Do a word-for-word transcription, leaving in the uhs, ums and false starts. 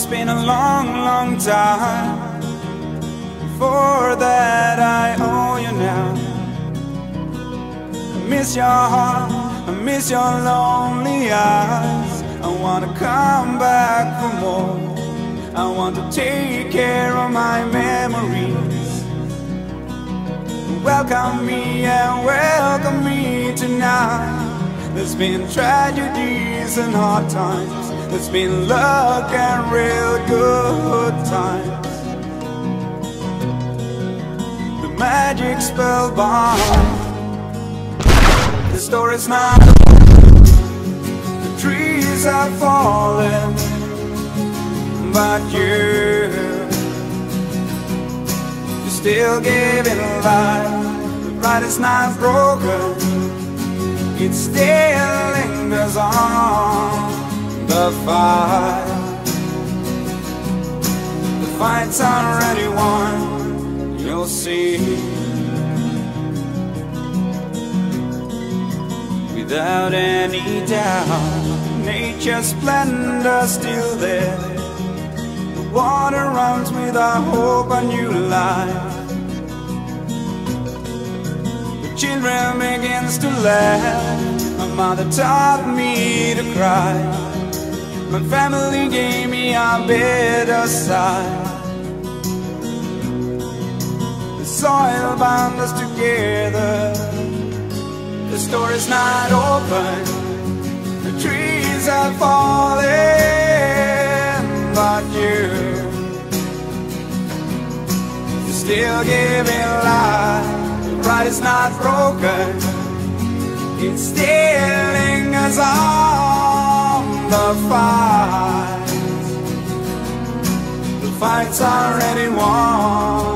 It's been a long, long time. For that I owe you now. I miss your heart, I miss your lonely eyes. I wanna come back for more. I want to take care of my memories. Welcome me and welcome me tonight. There's been tragedies and hard times. There's been luck and real good times. The magic spell bound. The story's not over. The trees are falling, but you, you're still giving life. The light is not broken. It still lingers on. The fight, the fight's already won. You'll see. Without any doubt, nature's splendor still there. The water runs with our hope and new life. The children begins to laugh. My mother taught me to cry. My family gave me a better side. The soil bound us together. The story's not open. The trees are falling, but you, you're still giving life. The ride is not broken. It still lingers on. The fight, the fight's already won.